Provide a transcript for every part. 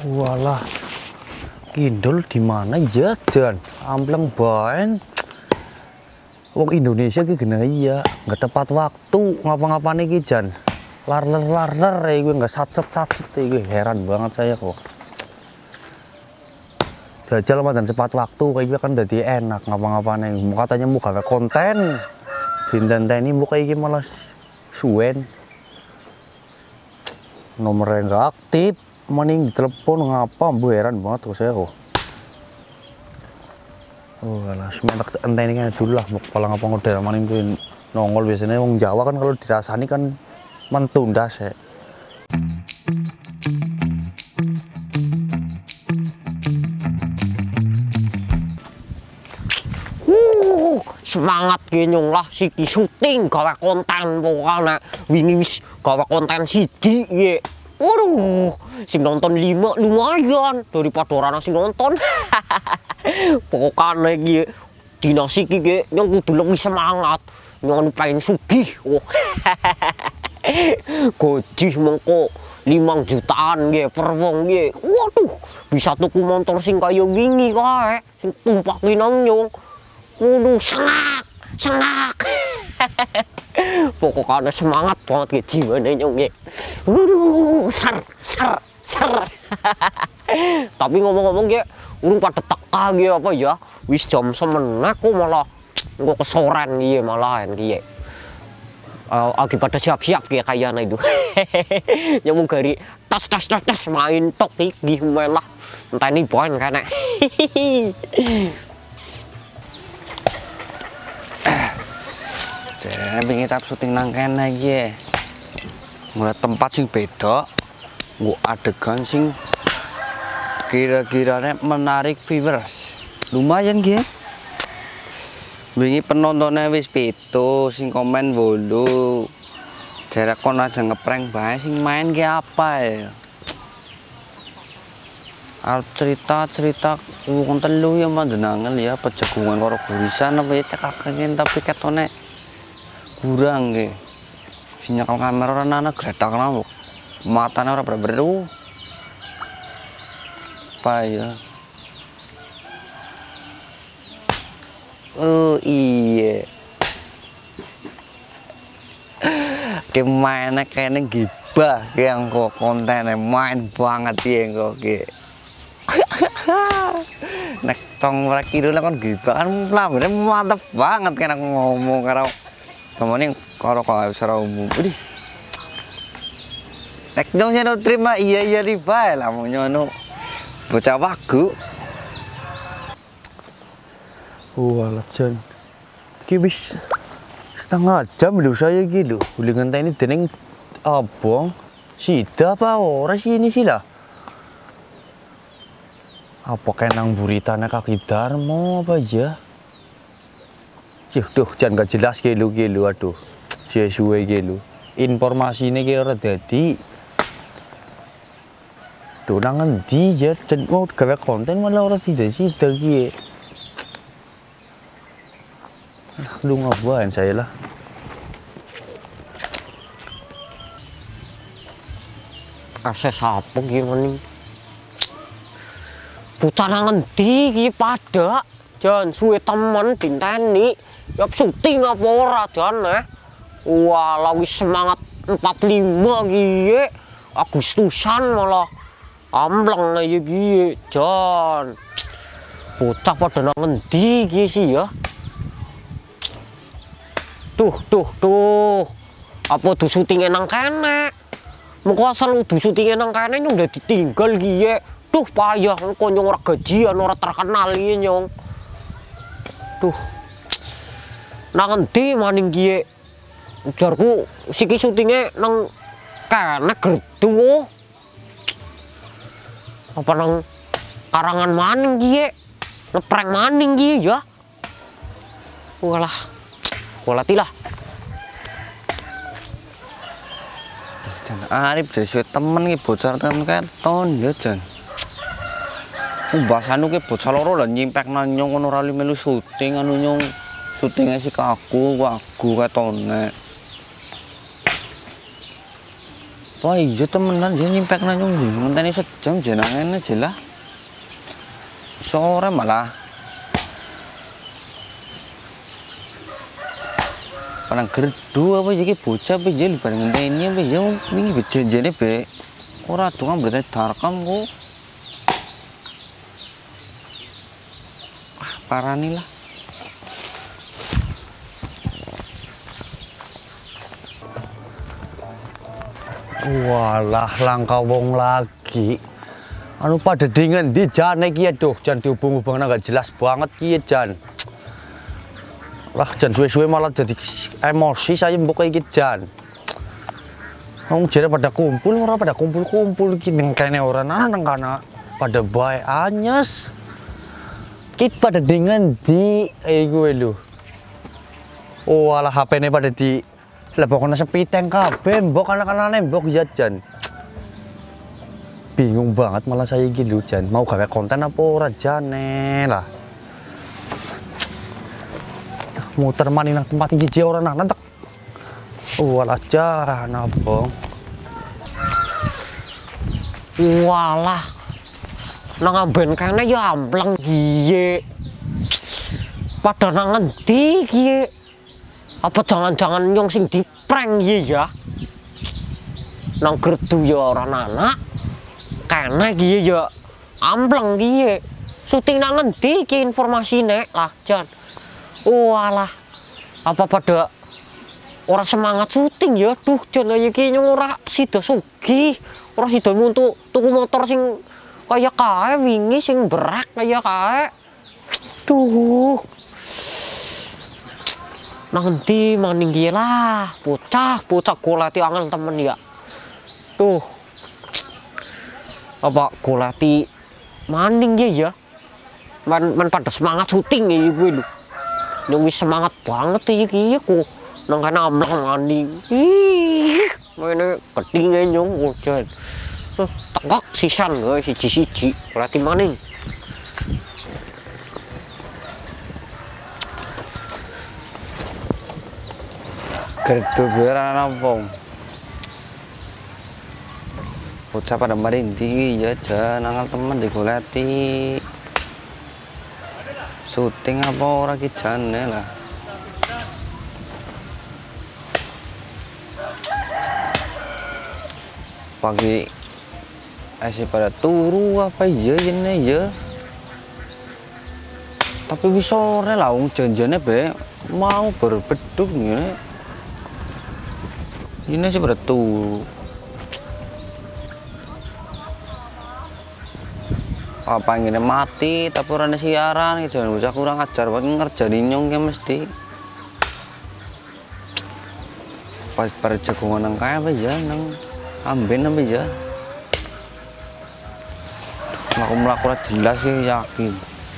Walah, Kindul di mana ya Jan? Ampleng baen. Wong Indonesia ki gini iya, nggak tepat waktu ngapa-ngapain iki Jan. Larler gue nggak satset gue heran banget saya kok. Jajal mah dan cepat waktu kayak gue kan jadi enak ngapa-ngapain. Katanya mau gawe konten. Dinten ini mau kayak malah suwen. Nomornya nggak aktif, mending ditelepon ngapa, bu heran banget kok saya kok. Oh alah, sementak enteni kan dulu lah, mau kepala ngapa ngodel maning gue nongol biasanya wong Jawa kan kalau dirasani kan mentunda sih. Semangat genyong lah siki syuting gawe konten pokoknya wingi wis gawe konten siji ye. Waduh, sing nonton 5 lumayan daripada orang sing nonton. Pokoknya iki dina siki ge nyong kudu lebih semangat. Nyong pengen sugih. Oh. Gaji mengko 5 jutaan ge per wong ge. Waduh, bisa tuku motor sing kaya wingi kae, sing tumpaki nang nyong. Waduh, senang. Pokoknya semangat banget ke jiwane nyong ya. Waduh, ser. Tapi ngomong-ngomong ya, urung pada teka gitu apa ya? Wis jam semenak kok malah kok kesoren gitu malahan gitu. Lagi pada siap-siap kayaknya itu. Nyamuk gari tas main tok iki malah. Entah ini poin kan. Jadi pengen tap syuting nang kene iki. Ngeliat tempat sing beda, nggo adegan sing kira-kiranya menarik viewers. Lumayan nggih. Wingi penontonnya wis 7, sing komen 8. Jare kon aja ngeprank bae sing main ki apa ya. Cerita wong telu ya manjenengan ya pejegungan karo gurisan apa ya cekaken tapi ketone kurang nggih. Sinyal kamera ana gretak nang matane ora beru. Apa ya? Oh iya. Kemana kayaknya gibah yang kok kontennya main banget ya kok ki. Nek tong ora kira kan gibah kan lamune mantep banget kan aku ngomong karo temen karo secara umum. Widih. Nek dong saya terima iya di bae lah mau nyono. Bocah wagu. Walah Jan. Ki wis setengah jam lho saya iki lho. Boleh ngenteni dening abang. Sida apa ora sini sih lah. Apa kenang buritane kaki Darmo apa aja? Duh, jangan gak jelas gitu, aduh, suwe gitu. Informasi ini kira dadi, tuh nangan di ya, dan mau gawe konten malah orang tidak sih dagi. Lu ngapain saya lah? Akses apa gimana nih? Bocah nangan di pada, jangan suwe teman dinteni. Ya syuting apa ora jan wah lagi semangat 45 gie Agustusan malah ambleng aja gie jan bocah pada nang endi gie sih ya tuh apa tuh syutingnya nang kene muka asal udah syutingnya nang kene nyong udah ditinggal gie tuh payah kok nyong ora gajian ora terkenal gie nyong tuh nang endi maning kiye ujarku siki syutingnya nang kene gerdu apa nang karangan maning kiye ngeprank maning kiye ya walah tilah Jan arep dhewe temen iki bocah temen keton ya Jan. Bahasane ki bocah loro lah nyimpek nang nyong ngono ora melu syuting anu nyong syutingnya si kaku wagu ketone Wah iya temenan dia nyimpek nanyung di ngenteni sejam jenengan aja lah. Sore malah. Parang gerdu apa iki bocah apa ya bareng ngenteni apa ya wingi bejanjane be. Ora tukang berarti darkam kok. Ah parani lah. Walah langka wong lagi. Anu pada dengan di jan iki aduh jan dihubung-hubung nggak jelas banget ki jan. Lah jan suwe-suwe malah jadi emosi saya mbok iki jan. Wong jare pada kumpul ora pada kumpul-kumpul iki ning kene ora nang kana pada bae anyes. Ki pada dengan di gue lho. Oh alah HP-ne pada di lah pokoknya sepi teng kabeh mbok anak-anakane mbok jajan. Bingung banget malah saya iki lho jan. Mau gawe konten apa ora jane lah. Muter mani nang tempat iki ora nang nentek. Walah jan apa. Walah. Nang amben kene ya ampleng giye. Padha nang ngendi giye? Apa jangan-jangan nyong sing diprank ya? Nang gerdu ya ora anak. Kene iki ya ampleng iki. Syuting nang ngendi iki informasine lah, Jan. Walah. Apa pada ora semangat syuting ya? Duh, Jan iki nyong ora sida sugih. Ora sida untuk tuku motor sing kaya kae wingi sing berak kaya kae. Duh. Nang endi maning ki lah, bocah goleti angel temen ya. Tuh. Apa goleti maning ya? Man pada semangat syuting ya gue lho. Nyong wis semangat banget iki kok nang kana amleng maning. Ih, ngene ketinge nyong ojan. Tegak sisan siji-siji goleti maning. Gerdu ora nampung. Bocah pada merinding ya jan angel temen digoleti. Syuting apa ora ki jane lah. Pagi asih pada turu apa ya ini ya. Tapi wis sore lah wong janjane be mau berbeduk ngene. Ini sih bertu. Apa ingin mati tapi orang siaran gitu, jangan bocah kurang ajar buat ngerjain nyong ya mesti. Pas pada jagongan nang kaya apa ya nang amben apa ya. Melaku jelas sih yakin.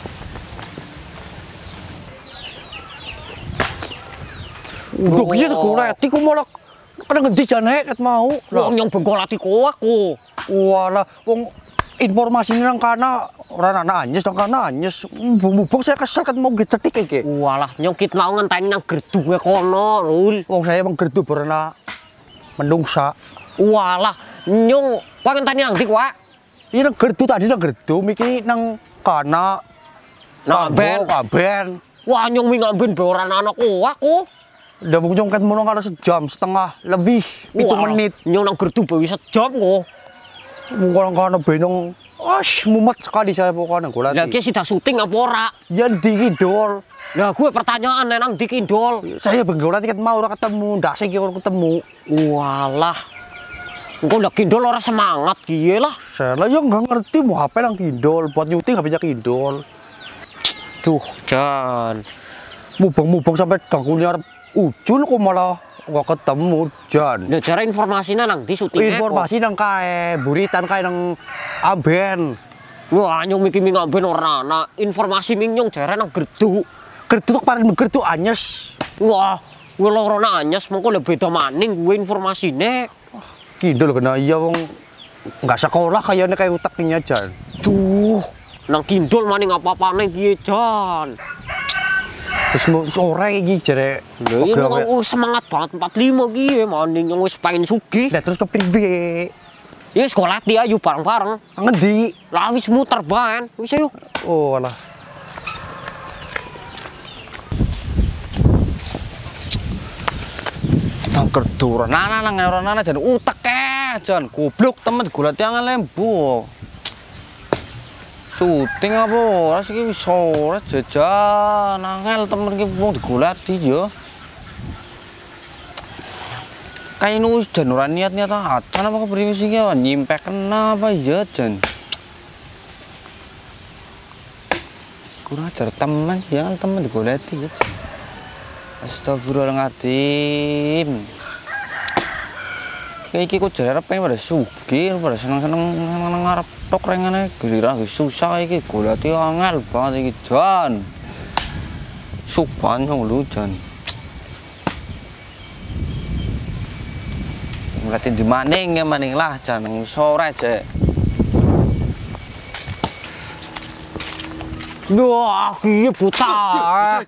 Udah gitu goleti ku malah kadang ngendi jane ket mau. Wong nyong bengkolati kowe aku. Walah wong informasi nang kana ora ana anyes nang kana anyes. Mubung saya kesel ket mau gecetik iki. Walah nyong kit mau ngenteni nang gerduwe kono, Rul. Wong saya emang gerdu berena menungsa. Walah nyong kowe ngenteni nang ndi kowe? Iya nang gerdu tadi nang gerdu miki nang kana nang amben. Wah nyong wingi amben be ora ana kowe aku. Udah mungkin ket mono karo sejam setengah lebih 7 menit. Nyong nang gerdu bae sejam kok. Mungkin kana benong mumet sekali saya pokoknya goleti. Lah ki sida syuting apa ora? Ya ndi kidul. Lah gue pertanyaan nang ndi kidul. Saya benggoleti ket mau ora ketemu, ndak sing ora ketemu. Walah. Engko ndak kidul ora semangat kiye lah. Saya ya nggak ngerti mau HP nang kidul, buat nyuting HP-nya kidul. Duh, Jan. Mubeng-mubeng sampai ganggunya ujul kok malah nggak ketemu Jan. Lah cara informasinya nang di syutingnya. Informasi nang kae, buritan kae nang amben. Wah, nyong miki ming amben ora ana. Informasi ming nyong jare nang gerdu. Gerdu tok pareng gerdu anyes. Wah, kuwi lorone anyes mengko le beda maning kuwi informasine. Kidul kena iya wong nggak sekolah kayaknya kayak utaknya Jan. Duh, nang kidul maning apa-apane piye Jan. Terus mau sore iki jare. Lha iya kok semangat banget 45 iki ya maning yang wis pengen sugih. Lah terus kepriye? Ya sekolah dia ayo bareng-bareng. Ngendi? Lah wis muter ban. Wis ayo. Oh alah. Tang kerduran nang nang jan utek jan goblok temen digolati angan lembu. Syuting apa ora sih wis sore jajan angel temen ki wong digolati ya. Kayak wis jan ora niat-niat atan apa kepriye sih ki nyimpek kena apa ya jan. Kurang ajar teman sih ya temen digolati ya. Astagfirullahaladzim. Kayak iki kok jare pengen pada sugih, pada seneng-seneng ngarep tok rengane giliran susah iki golati angel banget iki jan. Supan lu jan. Berarti di maning ya maning lah jan sore aja. Wah, iki buta.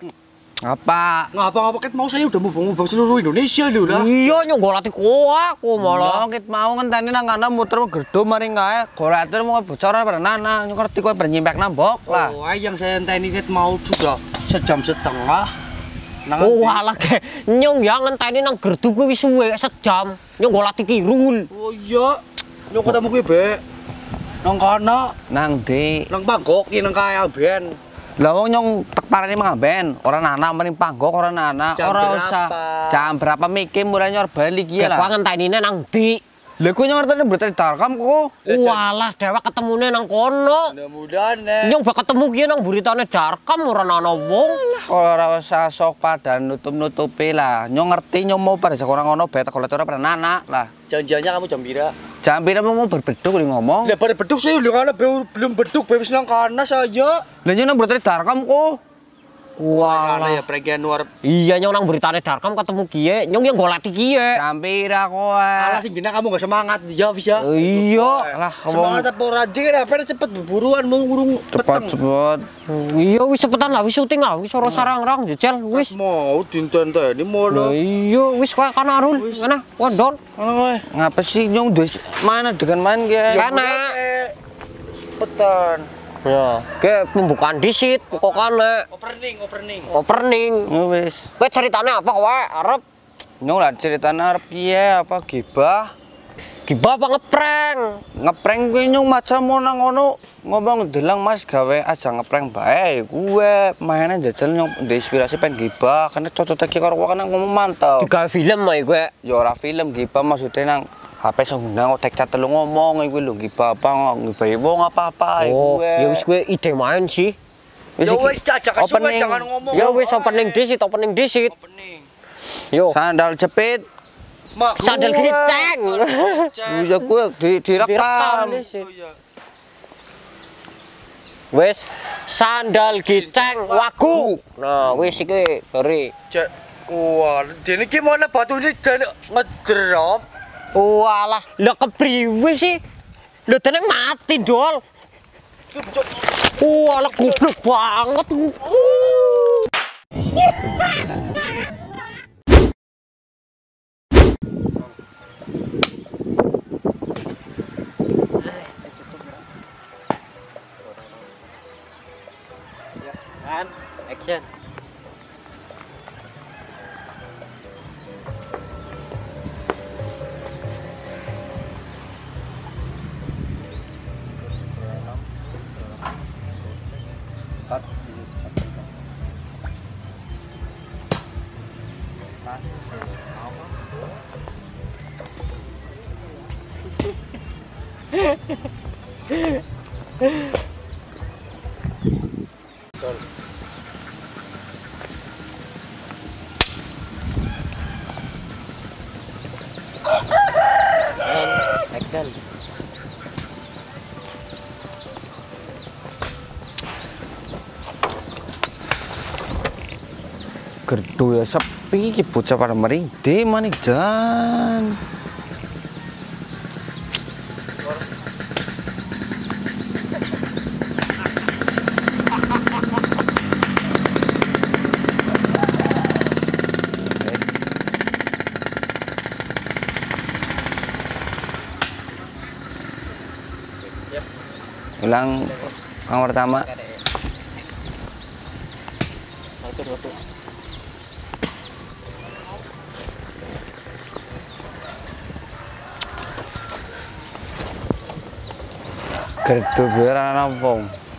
Apa? Ngapa ket mau saya udah mubeng-mubeng seluruh Indonesia lho lah. Iya nyong golati aku malah. Yo ket mau ngenteni nang kana muter gerdo maring kae. Golati mau bocor ora nana, nyong ngerti kowe bernyimpak nambok lah. Oh, yang saya enteni ket mau sudah sejam setengah. Oh alah ke nyong ya ngenteni nang gerdu kuwi wis suwe sejam. Nyong golati kirul. Oh iya. Nyong ketemu kuwi be. Nang kana, Nang ndi? nang Bangkok ki nang kaya ben. Lah wong nyong tek parane mangaben, ora nana maring panggok ora nana, Jam ora berapa? usah. Jam berapa mikir mulai nyor bali ki Lah lah. ngentenine nang ndi? Lha kowe nyong ngerti berita darkam kok. Walah dhewek ketemune nang kono. Mudah-mudahan Nyong bak ketemu ki nang buritane Darkam ora ana wong. Ora usah sok padha nutup-nutupi lah. Nyong ngerti nyong mau pada sekolah ngono bae golati ora pernah nana lah. janjiannya kamu jam pira? Jam pira mau berbeduk li ngomong. Lah pada beduk saya udah kana belum beduk wis nang kana saja. Lah nyong berita darkam kok. Kana ya Walah. pregian luar. Iya nyong nang buritane Darkam ketemu kiye, nyong yang golati kiye. Jam pira kowe? Alah sing gina kamu gak semangat ya bisa. Iya. Lah Semangat apa ora dikir apa cepet berburuan mau ngurung peteng. cepet. Iya wis cepetan lah, wis syuting lah, wis ora sarang-rang jejel wis. Mau dinten-teni mau Lah iya wis kowe kana Arul, ngene wondon. Ngono kowe. Ngapa sih nyong wis mana dengan main ki? Kana. Petan. Ya, ke pembukaan disit pokoknya opening. Wis. Kowe ceritane apa kowe arep Nyong lah ceritane arep piye apa gibah. gibah apa ngeprank? Ngeprank kuwi nyong macam mau nang ngono ngomong delang Mas gawe aja ngeprank bae. Kuwe mainan jajal nyong ndek inspirasi pengen gibah karena cocok iki karo kowe kan ngomong mantap. Digawe film ae kowe. Ya ora film gibah maksudnya nang HP sengundang tek cat telu ngomong iku lho gibah apa ngibahi wong apa-apa Oh, iku. ya wis kowe ide main sih. Ya wis cacak kesuwen jangan ngomong. Ya wis opening disit. Yo, Sandal jepit. sandal geceng. Bisa kuwe direkam. Direkam disit. Wis sandal geceng wagu. Nah, wis iki bari. Cek. Wah, dene iki mau batu ini ngedrop. Walah, lha kepriwe sih? Lha tenang mati, Dol. Walah goblok banget. Kan, action. Action. Gerdo ya sepi iki bocah pada merinding manik jan. bilang yang pertama. Gerdu biar apa?